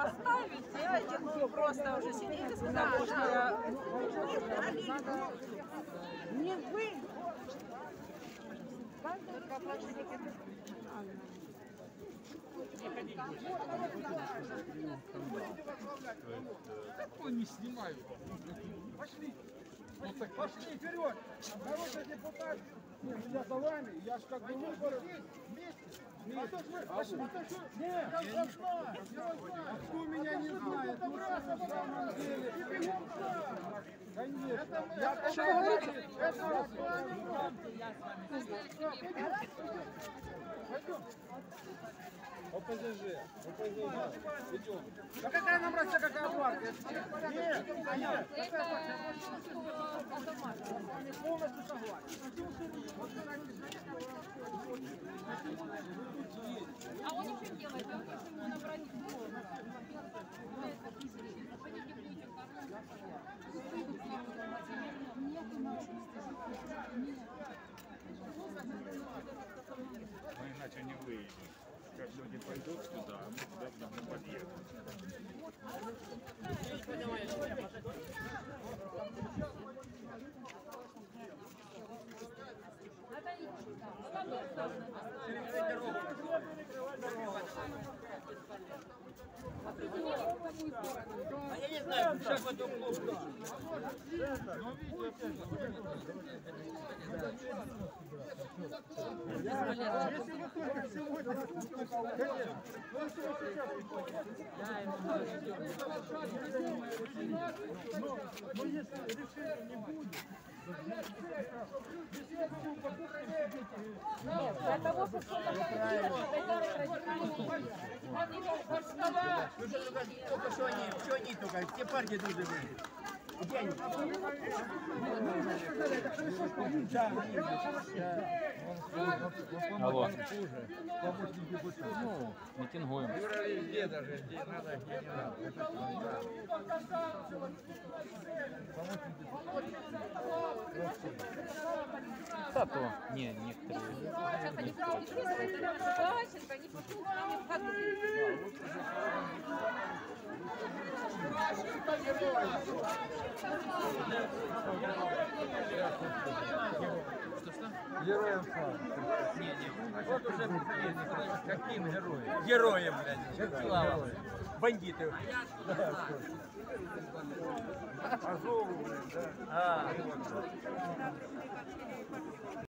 поставить, делайте, ну просто уже сидите, потому что Не вы. Какой не снимаю? Пошли. Вот так пошли вперед. Народный депутат. Нет, я за вами. Я ж как бы выборы вместе. Пошли. Нет, а кто меня не знает? Ну, на самом деле. Конечно. Что говорите? Пойдем. ОПЗЖ. Идем. Да какая нам разница, какая партия? Нет, нет. Полностью согласен. А он еще делает, он хочет ему набрать фото. Мы иначе не выйдем. Как люди пойдут сюда, а мы туда не подъедем. А я не знаю, сейчас в эту клубку. Если вы только сегодня, но если решения не будет, Нет, для того, чтобы что-то Только что они только, все партии тут же были. Где они? Алло. Ну, митингуем. Юра везде даже, где надо, где не надо. Да то, не, некоторые. Сейчас они пришли, Пащенко, они пошли в ходу. Героям слава. Вот уже каким героем? Героем, блядь. Слава. Бандиты. Азову, блин, да.